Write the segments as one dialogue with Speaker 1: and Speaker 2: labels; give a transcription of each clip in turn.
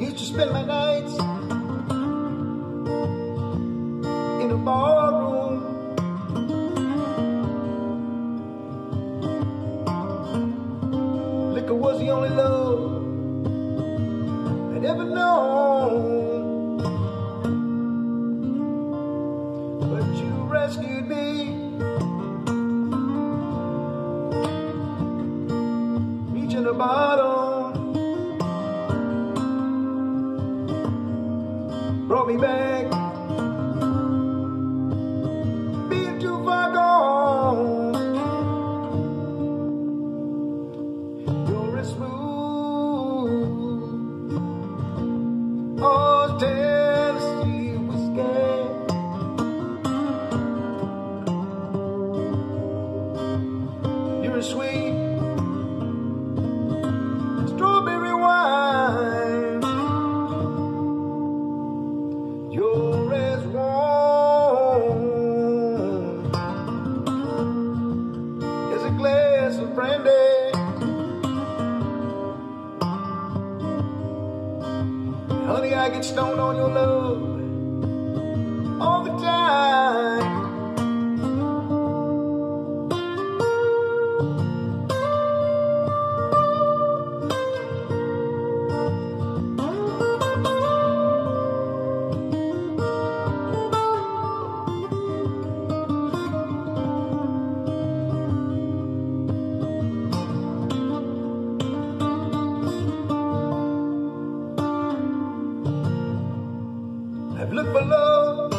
Speaker 1: Used to spend my nights in a barroom. Liquor was the only love I'd ever known. But you rescued me, reaching the bottom. Brought me back, being too far gone. You're as smooth as Tennessee whiskey. You're as sweet strawberry wine. You're as warm as a glass of brandy. Honey, I get stoned on your love all the time. I've looked for love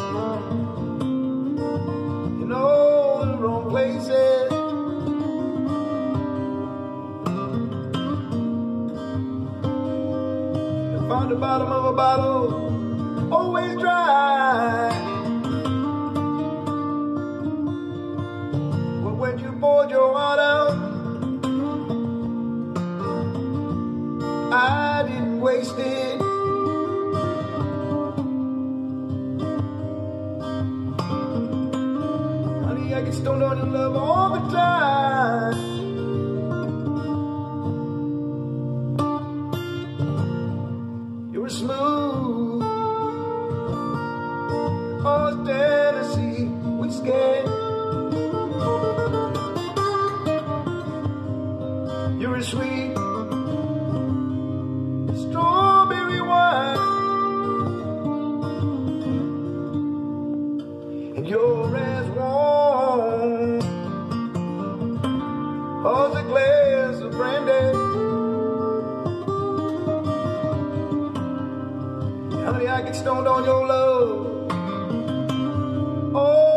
Speaker 1: in all the wrong places. I found the bottom of a bottle always dry. But when you poured your heart out, I didn't waste it. I get stoned on your love all the time. You're smooth as Tennessee whiskey. You're as sweet strawberry wine. And you're as warm as a glass of brandy. Honey, I get stoned on your love. Oh.